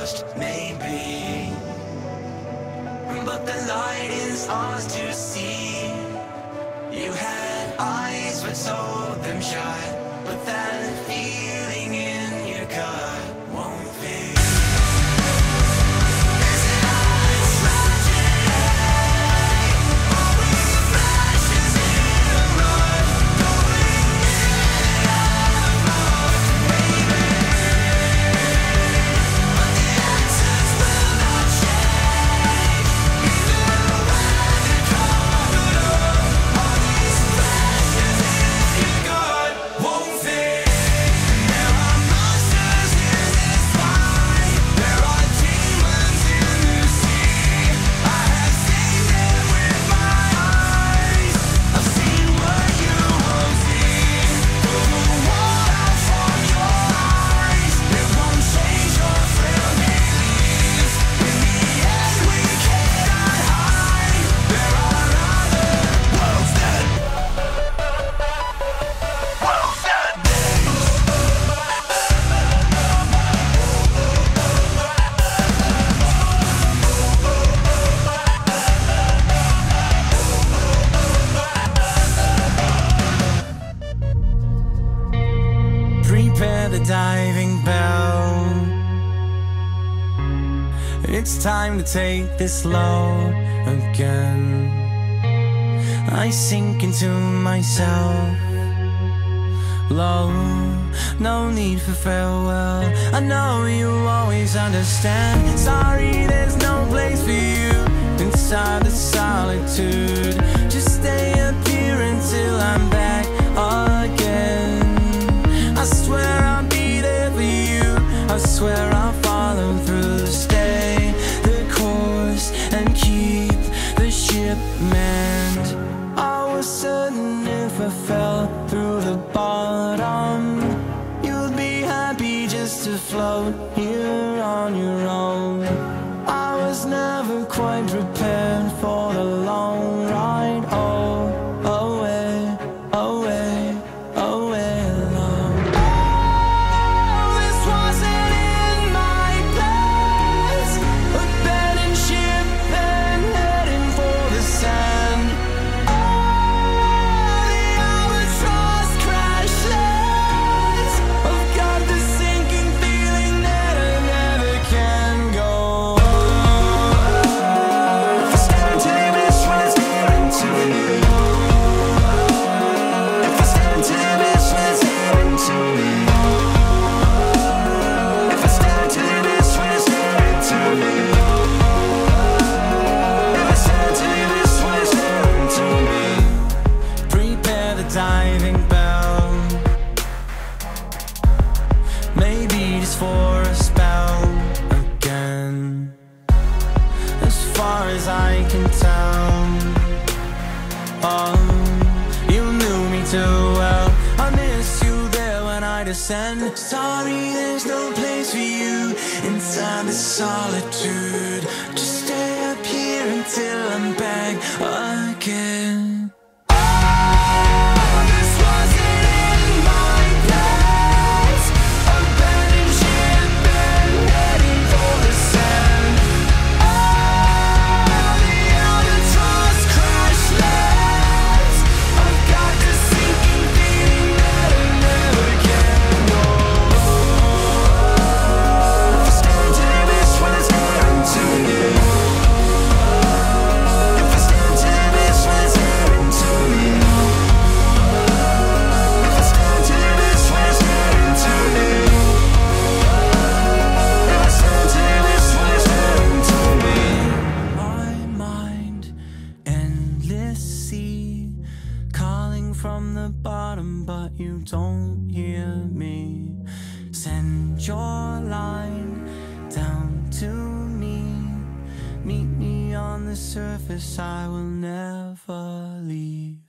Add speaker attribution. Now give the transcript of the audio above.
Speaker 1: lost, maybe, but the light is ours to see. You had eyes but told them shut, but that feeling in your gut won't fade.
Speaker 2: Prepare the diving bell. It's time to take this low again. I sink into myself, low, no need for farewell. I know you always understand. Sorry, there's no place for you inside the solitude. Just stay up here until I'm back again. I swear I'll be there for you. I swear I'll follow through. Stay the course and keep the ship manned. I was certain if I fell through the bottom, you'd be happy just to float here on your own. I was never quite prepared for the long ride. Oh, away, away, away alone. Oh, this wasn't in my plans. Abandoned ship and heading for the sand. Oh, the albatross crash lands. I've got this sinking feeling that I never can go.
Speaker 1: If I stare into the abyss when it's staring to me, if I stare into the abyss when it's staring to me, if I stare into the abyss when it's staring to me, if I stare into the abyss when it's staring to me.
Speaker 2: Prepare the diving bell. Maybe just for a spell again. As far as I can tell, oh, you knew me too well. I miss you there when I descend. Sorry, there's no place for you inside the solitude. Just stay up here until I'm back again. This wasn't in my plans. Abandoned ship and heading for the sand. Oh, the albatross crash lands. I've got this sinking feeling that I never can go.
Speaker 1: If I stare into the abyss when it's staring to me, if I stare into the abyss when it's staring to me, if I stare into the abyss when it's staring to me, if I stare into the abyss when it's staring to me.
Speaker 2: My mind, endless sea, calling from the bottom, but you don't hear me. Send your line down to me. Meet me on the surface, I will never leave.